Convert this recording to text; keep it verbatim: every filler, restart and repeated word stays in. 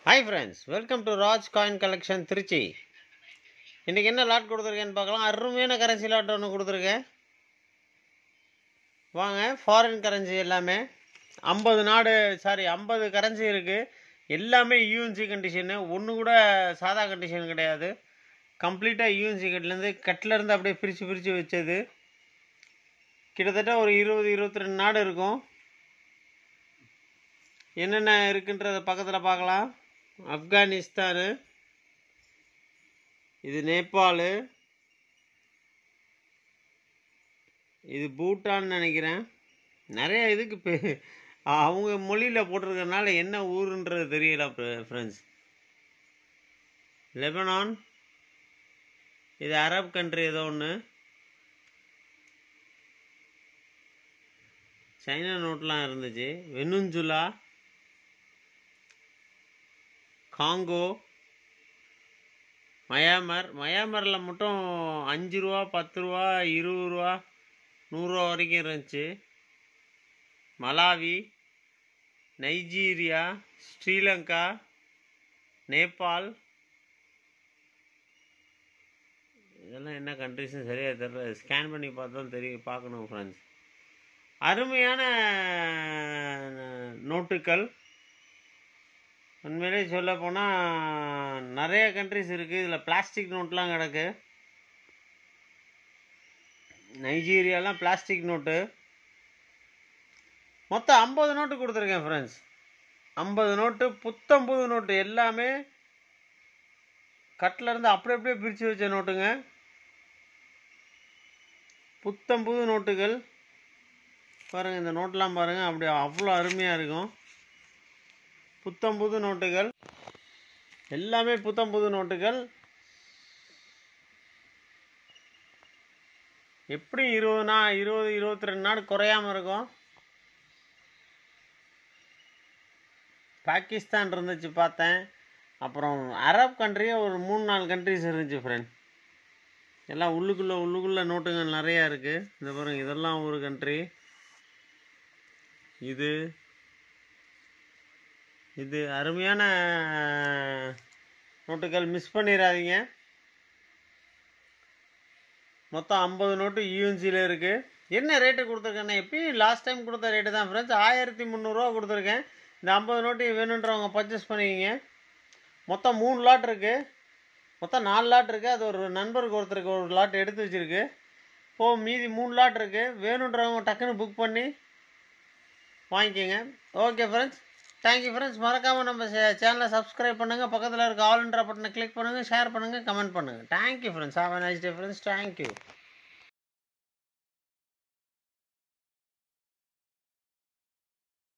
Hi friends, welcome to Raj Coin Collection Trichy. இன்றைக்கி என்ன lot கொடுத்துருக்கேன்னு பார்க்கலாம். அருமையான கரன்சி லாட் ஒன்று கொடுத்துருக்கேன். வாங்க, ஃபாரின் கரன்சி எல்லாமே ஐம்பது நாடு சாரி ஐம்பது கரன்சி இருக்குது. எல்லாமே யூஎன்சி கண்டிஷனு, ஒன்று கூட சாதா கண்டிஷன் கிடையாது. கம்ப்ளீட்டாக யூஎன்சி கட்லேருந்து கட்டிலேருந்து அப்படியே பிரித்து பிரித்து வச்சது. கிட்டத்தட்ட ஒரு இருபது இருபத்தி ரெண்டு நாடு இருக்கும். என்னென்ன இருக்குன்றத பக்கத்தில் பார்க்கலாம். ஆப்கானிஸ்தானு, இது நேபாளு, இது பூட்டான்னு நினைக்கிறேன். நிறைய இதுக்கு பே அவங்க மொழியில் போட்டிருக்கறனால என்ன ஊருன்றது தெரியல ஃப்ரெண்ட்ஸ். லெபனான், இது அரப் கண்ட்ரி ஏதோ ஒன்று. சைனா நோட்லாம் இருந்துச்சு. வெனுஞ்சுலா, காங்கோ, மயாமர். மயாமரில் மட்டும் அஞ்சு ரூபா பத்து ரூபா இருபது ரூபா நூறுரூவா வரைக்கும் இருந்துச்சு. மலாவி, நைஜீரியா, ஸ்ரீலங்கா, நேபாள், இதெல்லாம் என்ன கண்ட்ரிஸ்னு சரியாக தெரியல. ஸ்கேன் பண்ணி பார்த்தா தெரியும், பார்க்கணும் ஃப்ரெண்ட்ஸ். அருமையான நோட்டுக்கள். உண்மையிலே சொல்ல போனால் நிறைய கண்ட்ரிஸ் இருக்குது. இதில் பிளாஸ்டிக் நோட்லாம் கிடக்கு. நைஜீரியாலாம் பிளாஸ்டிக் நோட்டு. மொத்தம் ஐம்பது நோட்டு கொடுத்துருக்கேன் ஃப்ரெண்ட்ஸ். ஐம்பது நோட்டு, புத்தம்புது நோட்டு. எல்லாமே கட்டிலேருந்து அப்படி அப்படியே பிரித்து வச்ச நோட்டுங்க. புத்தம்புது நோட்டுகள் பாருங்கள். இந்த நோட்டெலாம் பாருங்கள், அப்படி அவ்வளோ அருமையாக இருக்கும். புத்தம்புது நோட்டுகள், எல்லாமே புத்தம்புது நோட்டுகள். எப்படி இருபது நா இருபது இருபத்தி ரெண்டு நாடு குறையாமல் இருக்கும். பாகிஸ்தான் இருந்துச்சு பார்த்தேன். அப்புறம் அரப் கண்ட்ரியே ஒரு மூணு நாலு கண்ட்ரிஸ் இருந்துச்சு ஃப்ரெண்ட். எல்லாம் உள்ளுக்குள்ளே உள்ளுக்குள்ளே நோட்டுகள் நிறையா இருக்குது. இந்த பாருங்க, இதெல்லாம் ஒரு கண்ட்ரி. இது இது அருமையான நோட்டுகள், மிஸ் பண்ணிடாதீங்க. மொத்தம் ஐம்பது நோட்டு யூஎன்சியில் இருக்குது. என்ன ரேட்டு கொடுத்துருக்கேன்னா, எப்பயும் லாஸ்ட் டைம் கொடுத்த ரேட்டு தான் ஃப்ரெண்ட்ஸ். ஆயிரத்தி முந்நூறுரூவா கொடுத்துருக்கேன். இந்த ஐம்பது நோட்டு வேணுன்றவங்க பர்ச்சேஸ் பண்ணிக்கிங்க. மொத்தம் மூணு லாட் இருக்குது. மொத்தம் நாலு லாட் இருக்குது. அது ஒரு நண்பருக்கு ஒருத்தருக்கு ஒரு லாட் எடுத்து வச்சுருக்கு. இப்போ மீதி மூணு லாட் இருக்குது. வேணுன்றவங்க டக்குன்னு புக் பண்ணி வாங்கிக்கோங்க. Okay friends, thank you friends. மறக்காமல் நம்ம சேனலை சப்ஸ்கிரைப் பண்ணுங்கள். பக்கத்தில் இருக்க ஆல்ன்ற பட்டனை கிளிக் பண்ணுங்கள், ஷேர் பண்ணுங்கள், கமெண்ட் பண்ணுங்கள். Thank you friends. Have a nice day friends. Thank you.